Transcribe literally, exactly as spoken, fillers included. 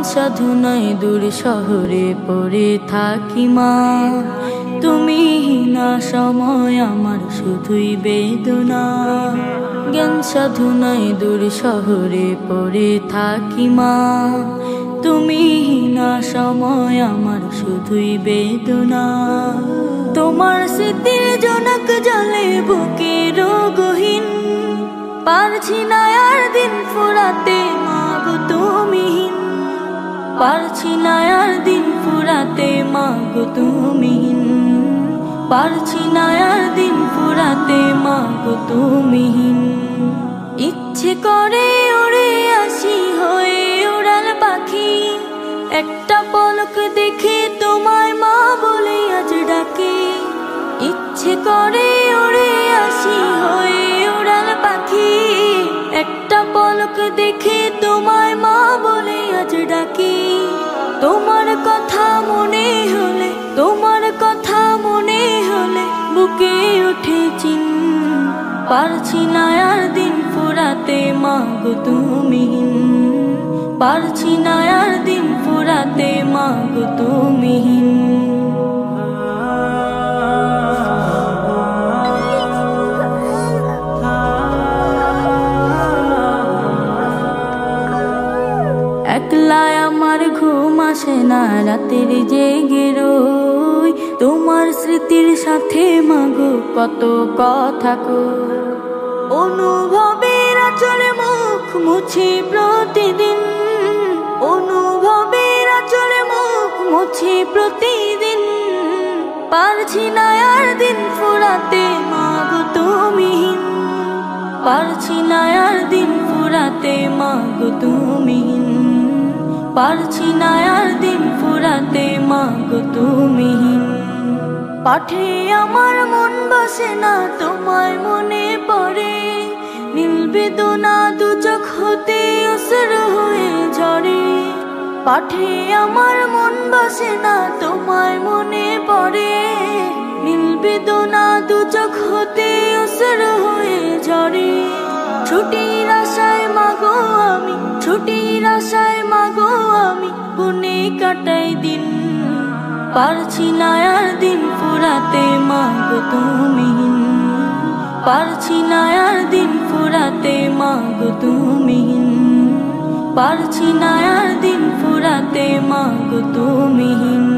সাধনায় দূর শহরে পড়ে থাকি মা, তুমি না সময় আমার শুধুই বেদনা। জ্ঞান সাধনায় দূর শহরে পড়ে থাকি মা, তুমি না সময় আমার শুধুই বেদনা। তোমার স্মৃতির জনক জলে বুকে রোগহীন, পারছি না আর দিন ফুরাতে মাগো তুমিহীন, পারছি না আর দিন ফুরাতে মাগো তুমিহীন, পারছি না আর দিন ফুরাতে মাগো তুমিহীন। ইচ্ছে করে উড়ে আসি হয়ে উড়াল পাখি, একটা পলক দেখে তোমায় মা বলে আজ ডাকি। ইচ্ছে করে উড়ে আসি হয়ে উড়াল পাখি, একটা পলক দেখে তোমায় মা বলে আজ ডাকি। তোমার কথা মনে হলে, তোমার কথা মনে হলে বুকে উঠে চিন, পারছি না আর দিন ফুরাতে মাগো তুমিহীন, পারছি না আর দিন ফুরাতে মাগো তুমিহীন। একলা আমার ঘুম আসে না রাতের জেগে রই, তোমার স্মৃতির সাথে মাগো কত কথা কই। অনুভবের আঁচলে মুখ মুছি প্রতিদিন, অনুভবের আঁচলে মুখ মুছি প্রতিদিন, পারছি না আর দিন ফুরাতে মাগো তুমিহীন, পারছি না আর দিন ফুরাতে মাগো তুমিহীন, পারছি না আর দিন ফুরাতে মাগো তুমিহীন। পাঠে আমার মন বসে না তোমায় মনে পড়ে, নীল বেদনা দু চোখ হতে অসর হয়ে ঝরে। পাঠে আমার মন বসে না তোমায় মনে পড়ে, নীল বেদনা দু চোখ হতে অসর হয়ে ঝরে। ছুটির আশায় মাগো আমি, ছুটির আশায় মাগো আমি বনে কাটাই দিন, পারছি না আর দিন ফুরাতে মাগো তুমিহীন, পারছি না আর দিন ফুরাতে মাগো তুমিহীন, পারছি না আর দিন ফুরাতে মাগো তুমিহীন।